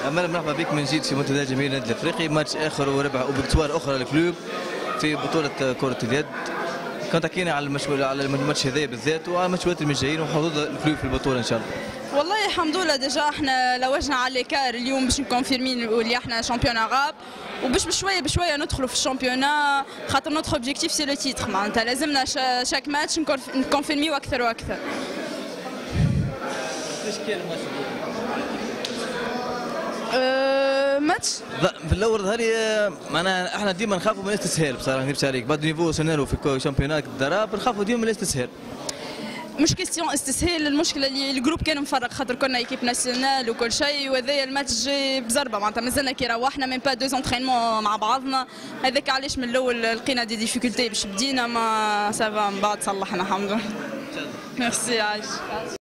مرحبا بك من جديد في منتدى جماهير النادي الافريقي. ماتش اخر وربح وبكتوار اخرى للكلوب في بطوله كره اليد. كنت حكينا على الماتش هذايا بالذات وعلى الماتشات اللي جايين وحظوظ الكلوب في البطوله ان شاء الله. والله الحمد لله ديجا احنا لوجنا على ليكار اليوم باش نكونفيرمي اللي احنا شامبيون غاب وباش بشويه ندخلوا في الشامبيونا خاطر نوتخ اوبجيكتيف سي لو تيتر معناتها لازمنا شاك ماتش نكونفيرميو اكثر واكثر. كيفاش كان الماتش؟ ماتش في الاول ظهر لي معناها احنا ديما نخافوا من الاستسهال بصراحه نكذبش عليك بعد نيفو وصلنا له في شامبيونات الدراب نخافوا ديما من الاستسهال. مش كيستيون استسهال، المشكله اللي الجروب كان مفرق خاطر كنا ايكيب ناسيونال وكل شيء وهذايا الماتش جاي بزربه معناتها مازلنا كي روحنا ميم با دو زونترينمون مع بعضنا هذاك علاش من الاول لقينا دي ديفيكولتي باش بدينا ما سافا من بعد صلحنا الحمد لله. ميرسي عايش.